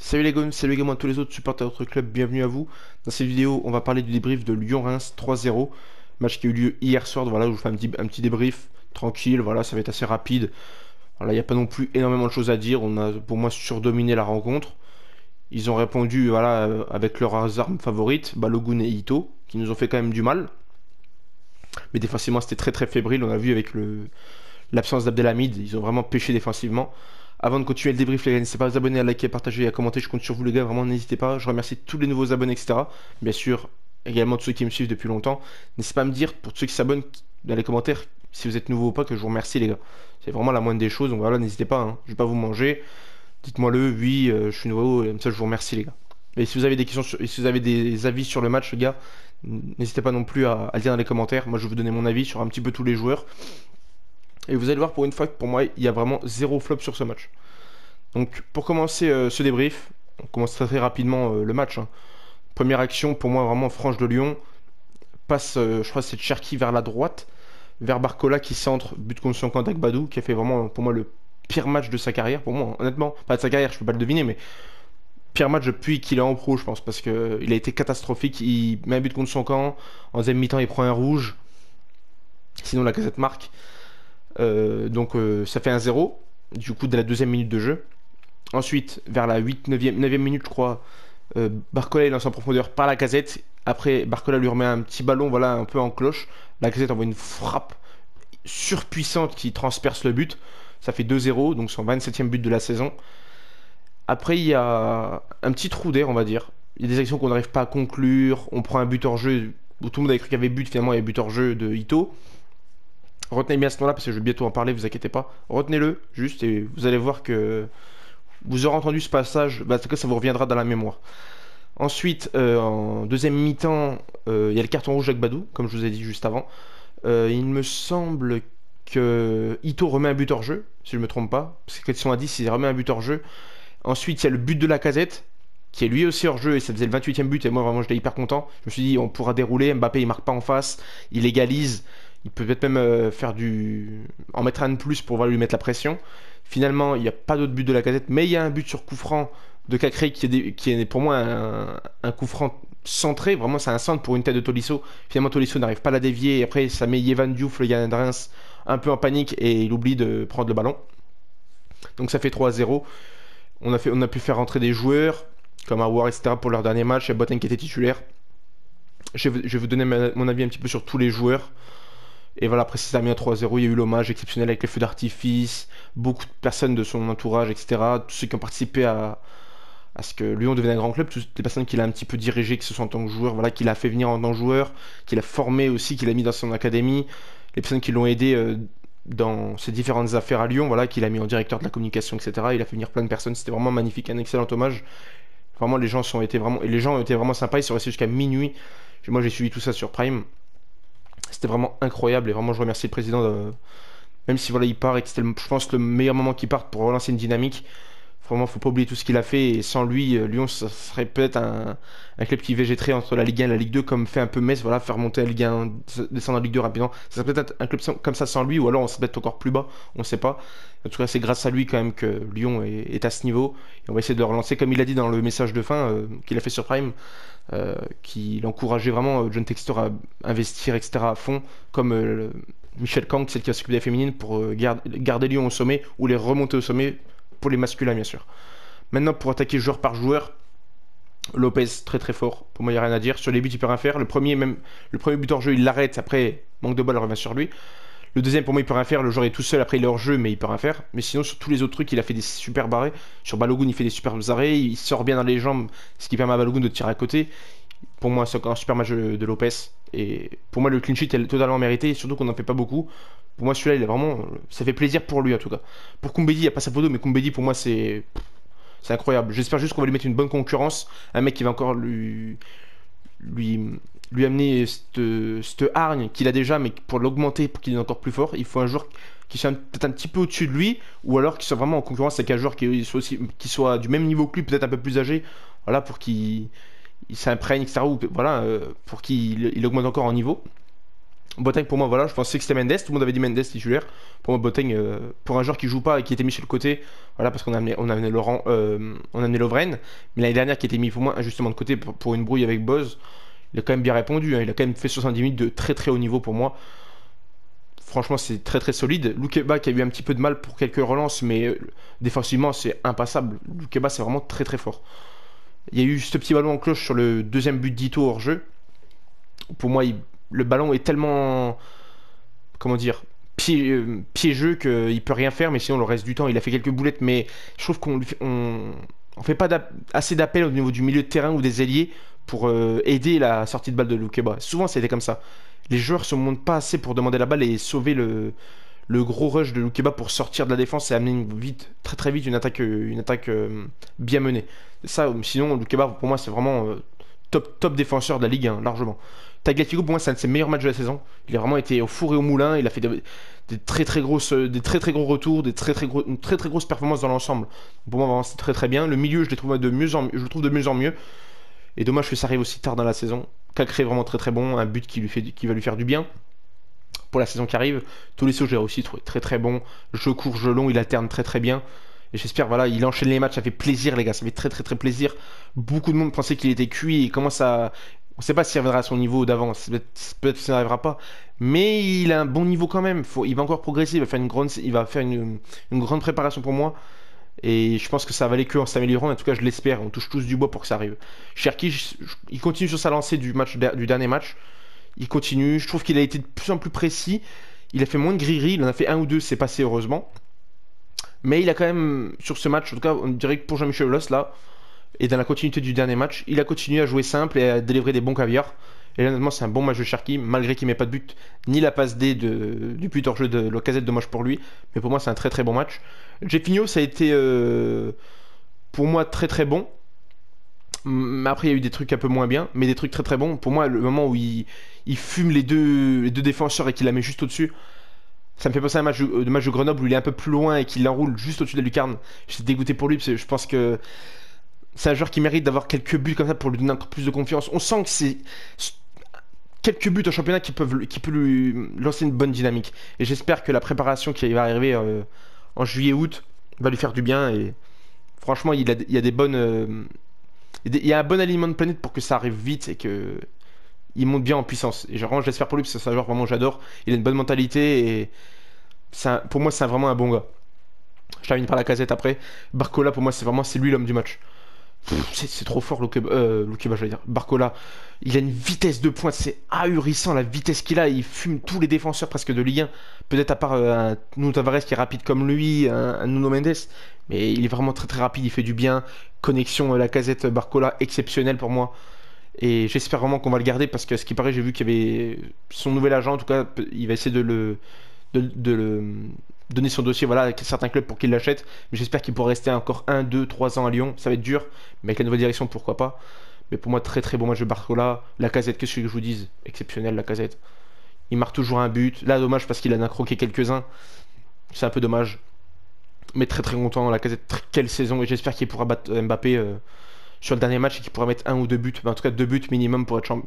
Salut les gones, salut également à tous les autres supporters de notre club, bienvenue à vous. Dans cette vidéo, on va parler du débrief de Lyon-Reims 3-0, match qui a eu lieu hier soir. Voilà, je vous fais un petit débrief tranquille, voilà, ça va être assez rapide. Voilà, il n'y a pas non plus énormément de choses à dire, on a pour moi surdominé la rencontre. Ils ont répondu voilà, avec leurs armes favorites, Balogun et Ito, qui nous ont fait quand même du mal. Mais défensivement, c'était très très fébrile, on a vu avec l'absence d'Abdelhamid, ils ont vraiment pêché défensivement. Avant de continuer le débrief, les gars, n'hésitez pas à vous abonner, à liker, à partager et à commenter. Je compte sur vous, les gars. Vraiment, n'hésitez pas. Je remercie tous les nouveaux abonnés, etc. Bien sûr, également tous ceux qui me suivent depuis longtemps. N'hésitez pas à me dire, pour tous ceux qui s'abonnent, dans les commentaires, si vous êtes nouveau ou pas, que je vous remercie, les gars. C'est vraiment la moindre des choses. Donc voilà, n'hésitez pas, hein. Je vais pas vous manger. Dites-moi le, oui, je suis nouveau. Et comme ça, je vous remercie, les gars. Et si vous avez des questions, si vous avez des avis sur le match, les gars, n'hésitez pas non plus à le dire dans les commentaires. Moi, je vais vous donner mon avis sur un petit peu tous les joueurs. Et vous allez voir pour une fois que pour moi, il y a vraiment zéro flop sur ce match. Donc pour commencer ce débrief, on commence très très rapidement le match, hein. Première action pour moi vraiment franche de Lyon. Passe, je crois que c'est Cherki vers la droite, vers Barcola qui centre, but contre son camp d'Agbadou, qui a fait vraiment pour moi le pire match de sa carrière, pour moi, honnêtement. Pas de sa carrière, je peux pas le deviner, mais pire match depuis qu'il est en pro, je pense, parce que il a été catastrophique. Il met un but contre son camp, en deuxième mi-temps il prend un rouge, sinon la casette marque. Donc ça fait un 0 du coup dès la deuxième minute de jeu. Ensuite, vers la 8 9e minute, je crois, Barcola il lance en profondeur par la casette. Après, Barcola lui remet un petit ballon, voilà, un peu en cloche. La casette envoie une frappe surpuissante qui transperce le but. Ça fait 2-0, donc son 27e but de la saison. Après, il y a un petit trou d'air, on va dire. Il y a des actions qu'on n'arrive pas à conclure. On prend un but hors jeu où tout le monde avait cru qu'il y avait but, finalement il y a but hors jeu de Ito. Retenez bien ce nom-là parce que je vais bientôt en parler, vous inquiétez pas. Retenez-le juste et vous allez voir que vous aurez entendu ce passage, bah, en tout cas ça vous reviendra dans la mémoire. Ensuite, en deuxième mi-temps, il y a le carton rouge d'Agbadou, comme je vous ai dit juste avant. Il me semble que Ito remet un but hors jeu, si je ne me trompe pas, parce que quand ils sont à 10, il remet un but hors jeu. Ensuite, il y a le but de Lacazette, qui est lui aussi hors jeu, et ça faisait le 28e but, et moi vraiment j'étais hyper content. Je me suis dit, on pourra dérouler, Mbappé il marque pas en face, il égalise, il peut peut-être même en mettre un de plus pour lui mettre la pression. Finalement, il n'y a pas d'autre but de Lacazette, mais il y a un but sur coup franc de Cacré qui est pour moi un coup franc centré. Vraiment, c'est un centre pour une tête de Tolisso. Finalement, Tolisso n'arrive pas à la dévier. Et après, ça met Yvan Diouf, le gars de Reims, un peu en panique et il oublie de prendre le ballon. Donc ça fait 3-0. On a pu faire rentrer des joueurs comme Aouar, etc. pour leur dernier match. Il y a Boateng qui était titulaire. Je vais vous donner mon avis un petit peu sur tous les joueurs. Et voilà, après, c'est terminé à 3-0. Il y a eu l'hommage exceptionnel avec les feux d'artifice, beaucoup de personnes de son entourage, etc. Tous ceux qui ont participé à ce que Lyon devienne un grand club, toutes les personnes qu'il a un petit peu dirigées, que ce soit en tant que joueur, voilà, qu'il a fait venir en tant que joueur, qu'il a formé aussi, qu'il a mis dans son académie, les personnes qui l'ont aidé dans ses différentes affaires à Lyon, voilà, qu'il a mis en directeur de la communication, etc. Il a fait venir plein de personnes. C'était vraiment magnifique, un excellent hommage. Vraiment, les gens ont été vraiment sympas. Ils sont restés jusqu'à minuit. Moi, j'ai suivi tout ça sur Prime. C'était vraiment incroyable et vraiment je remercie le président même si voilà il part et que c'était je pense le meilleur moment qu'il parte pour relancer une dynamique. Vraiment faut pas oublier tout ce qu'il a fait et sans lui Lyon ça serait peut-être un club qui végéterait entre la Ligue 1 et la Ligue 2 comme fait un peu Metz, voilà, faire monter la Ligue 1, descendre en Ligue 2 rapidement. Ça serait peut-être un club comme ça sans lui ou alors on serait peut-être encore plus bas, on sait pas. En tout cas c'est grâce à lui quand même que Lyon est à ce niveau et on va essayer de le relancer comme il a dit dans le message de fin qu'il a fait sur Prime. Qu'il encourageait vraiment John Textor à investir, etc. à fond, comme Michel Kang, celle qui va s'occuper des féminines, pour garder Lyon au sommet ou les remonter au sommet pour les masculins, bien sûr. Maintenant, pour attaquer joueur par joueur, Lopez, très très fort. Pour moi, il n'y a rien à dire. Sur les buts, il peut rien faire. Le premier but hors jeu, il l'arrête. Après, manque de balle, revient sur lui. Le deuxième, pour moi, il peut rien faire. Le joueur est tout seul. Après, il est hors jeu, mais il peut rien faire. Mais sinon, sur tous les autres trucs, il a fait des super arrêts. Sur Balogun, il fait des super arrêts. Il sort bien dans les jambes, ce qui permet à Balogun de tirer à côté. Pour moi, c'est encore un super match de Lopez. Et pour moi, le clean sheet est totalement mérité. Surtout qu'on n'en fait pas beaucoup. Pour moi, celui-là, il est vraiment. Ça fait plaisir pour lui, en tout cas. Pour Koumbedi, il n'y a pas sa photo, mais Koumbedi, pour moi, c'est incroyable. J'espère juste qu'on va lui mettre une bonne concurrence. Un mec qui va encore lui, lui amener cette hargne qu'il a déjà, mais pour l'augmenter, pour qu'il est encore plus fort, il faut un joueur qui soit peut-être un petit peu au-dessus de lui, ou alors qui soit vraiment en concurrence avec un joueur qui soit du même niveau que lui, peut-être un peu plus âgé, voilà, pour qu'il s'imprègne, etc. Ou, voilà, pour qu'il augmente encore en niveau. Boateng pour moi voilà, je pensais que c'était Mendes, tout le monde avait dit Mendes titulaire. Pour moi Boateng, pour un joueur qui joue pas et qui était mis sur le côté, voilà parce qu'on a amené Laurent, on a amené Lovren, mais l'année dernière qui était mis pour moi injustement de côté pour une brouille avec Boz, il a quand même bien répondu, hein, il a quand même fait 70 minutes de très très haut niveau pour moi. Franchement c'est très très solide. Loukeba qui a eu un petit peu de mal pour quelques relances, mais défensivement c'est impassable. Loukeba c'est vraiment très très fort. Il y a eu ce petit ballon en cloche sur le deuxième but d'Ito hors jeu. Pour moi le ballon est tellement comment dire, piégeux qu'il peut rien faire, mais sinon le reste du temps, il a fait quelques boulettes, mais je trouve on fait pas assez d'appel au niveau du milieu de terrain ou des ailiers pour aider la sortie de balle de Loukeba. Souvent, c'était comme ça. Les joueurs se montent pas assez pour demander la balle et sauver le gros rush de Loukeba pour sortir de la défense et amener vite, très très vite une attaque bien menée. Ça, sinon, Loukeba, pour moi, c'est vraiment top défenseur de la Ligue 1, largement. Tagliafico, pour moi, c'est un de ses meilleurs matchs de la saison. Il a vraiment été au four et au moulin. Il a fait des très très grosses, des très très gros retours, une très très grosse performance dans l'ensemble. Pour moi, vraiment, c'est très très bien. Le milieu, je le trouve de mieux en mieux. Et dommage que ça arrive aussi tard dans la saison. Cacré vraiment très très bon, un but qui va lui faire du bien pour la saison qui arrive. Tolisso, j'ai aussi trouvé très très bon. Jeu court, jeu long, il alterne très très bien. Et j'espère, voilà, il enchaîne les matchs, ça fait plaisir les gars, ça fait très très très plaisir. Beaucoup de monde pensait qu'il était cuit et commence à... On sait pas s'il reviendra à son niveau d'avant, peut-être que ça n'arrivera pas. Mais il a un bon niveau quand même, il va encore progresser, il va faire une grande préparation pour moi. Et je pense que ça va aller que en s'améliorant, en tout cas je l'espère, on touche tous du bois pour que ça arrive. Cherki, il continue sur sa lancée du dernier match. Il continue, je trouve qu'il a été de plus en plus précis. Il a fait moins de grilleries, il en a fait un ou deux, c'est passé heureusement. Mais il a quand même, sur ce match, en tout cas, on dirait que pour Jean-Michel Aulas, là, et dans la continuité du dernier match, il a continué à jouer simple et à délivrer des bons caviars. Et là, honnêtement, c'est un bon match de Cherki, malgré qu'il ne met pas de but, ni la passe D du but hors jeu de Lacazette, dommage pour lui. Mais pour moi, c'est un très très bon match. Jefinho, ça a été pour moi très très bon. Mais après, il y a eu des trucs un peu moins bien, mais des trucs très très bons. Pour moi, le moment où il fume les deux défenseurs et qu'il la met juste au-dessus, ça me fait penser à un match de Grenoble où il est un peu plus loin et qu'il l'enroule juste au-dessus de la lucarne. J'étais dégoûté pour lui parce que je pense que c'est un joueur qui mérite d'avoir quelques buts comme ça pour lui donner encore plus de confiance. On sent que c'est quelques buts au championnat qui peut lui lancer une bonne dynamique. Et j'espère que la préparation qui va arriver en juillet-août va lui faire du bien. Et franchement, il y a des bonnes, il y a un bon alignement de planète pour que ça arrive vite et que il monte bien en puissance. Et vraiment, j'espère pour lui parce que c'est un joueur vraiment j'adore. Il a une bonne mentalité et pour moi, c'est vraiment un bon gars. Je termine par la casette après. Barcola, pour moi, c'est lui l'homme du match. C'est trop fort, Loukeba, je vais dire. Barcola, il a une vitesse de pointe, c'est ahurissant la vitesse qu'il a. Il fume tous les défenseurs presque de Ligue 1. Peut-être à part un Nuno Tavares qui est rapide comme lui, un Nuno Mendes. Mais il est vraiment très très rapide, il fait du bien. Connexion Lacazette Barcola, exceptionnelle pour moi. Et j'espère vraiment qu'on va le garder parce que ce qui paraît, j'ai vu qu'il y avait son nouvel agent, en tout cas, il va essayer de le donner son dossier voilà, à certains clubs pour qu'il l'achète. Mais j'espère qu'il pourra rester encore 1, 2, 3 ans à Lyon. Ça va être dur, mais avec la nouvelle direction, pourquoi pas. Mais pour moi, très très bon match de Barcola. Lacazette, qu'est-ce que je vous dise? Exceptionnel, Lacazette. Il marque toujours un but. Là, dommage parce qu'il en a croqué quelques-uns. C'est un peu dommage. Mais très très content. Lacazette, quelle saison. Et j'espère qu'il pourra battre Mbappé sur le dernier match et qu'il pourra mettre 1 ou 2 buts. En tout cas, 2 buts minimum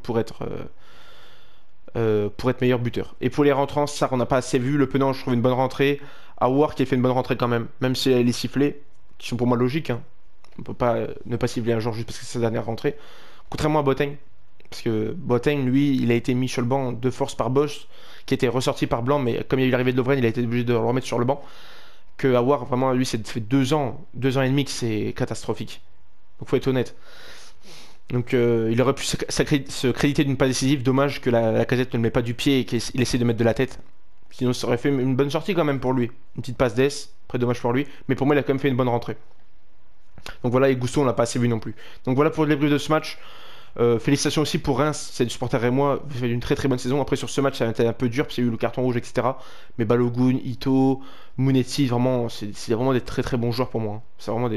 pour être meilleur buteur. Et pour les rentrants, ça on n'a pas assez vu. Le Penang, je trouve une bonne rentrée. Aouar qui a fait une bonne rentrée quand même si elle est sifflée, qui sont pour moi logiques. Hein. On peut pas ne pas siffler un joueur juste parce que c'est sa dernière rentrée. Contrairement à Boateng, parce que Boateng, lui, il a été mis sur le banc de force par Bosch, qui était ressorti par Blanc, mais comme il y a eu l'arrivée de Lovren, il a été obligé de le remettre sur le banc. Que Aouar, vraiment, lui, c'est fait 2 ans et demi que c'est catastrophique. Donc faut être honnête. Donc il aurait pu se créditer d'une passe décisive. Dommage que la casette ne le met pas du pied et qu'il essaie de mettre de la tête. Sinon ça aurait fait une bonne sortie quand même pour lui. Une petite passe d'ess. Après dommage pour lui. Mais pour moi il a quand même fait une bonne rentrée. Donc voilà, et Gusto on l'a pas assez vu non plus. Donc voilà pour le débrief de ce match. Félicitations aussi pour Reims, c'est du supporter rémois, il fait une très très bonne saison. Après sur ce match ça a été un peu dur parce qu'il y a eu le carton rouge etc. Mais Balogun, Ito, Mounetti, vraiment c'est vraiment des très très bons joueurs pour moi. Hein. C'est vraiment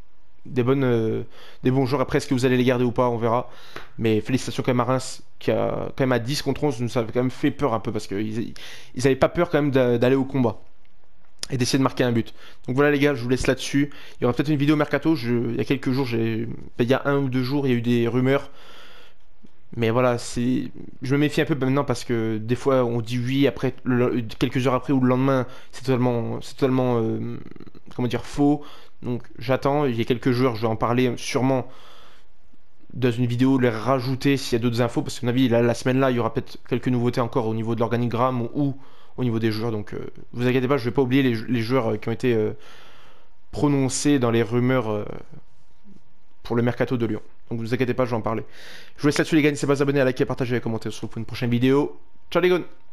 des bons joueurs. Après, est-ce que vous allez les garder ou pas, on verra. Mais félicitations quand même à Reims, qui a quand même à 10 contre 11, nous avait quand même fait peur un peu parce qu'ils avaient pas peur quand même d'aller au combat et d'essayer de marquer un but. Donc voilà les gars, je vous laisse là-dessus. Il y aura peut-être une vidéo mercato. Il y a quelques jours, il y a 1 ou 2 jours, il y a eu des rumeurs. Mais voilà, je me méfie un peu maintenant parce que des fois on dit oui, après, quelques heures après ou le lendemain, c'est totalement, comment dire, faux. Donc j'attends, il y a quelques jours, je vais en parler sûrement dans une vidéo, les rajouter s'il y a d'autres infos, parce qu'à mon avis, la semaine-là, il y aura peut-être quelques nouveautés encore au niveau de l'organigramme ou au niveau des joueurs. Donc vous inquiétez pas, je vais pas oublier les joueurs qui ont été prononcés dans les rumeurs pour le mercato de Lyon. Donc vous inquiétez pas, je vais en parler. Je vous laisse là-dessus les gars, n'hésitez pas à vous abonner, à liker, à partager, à commenter. On se retrouve pour une prochaine vidéo. Ciao les gars!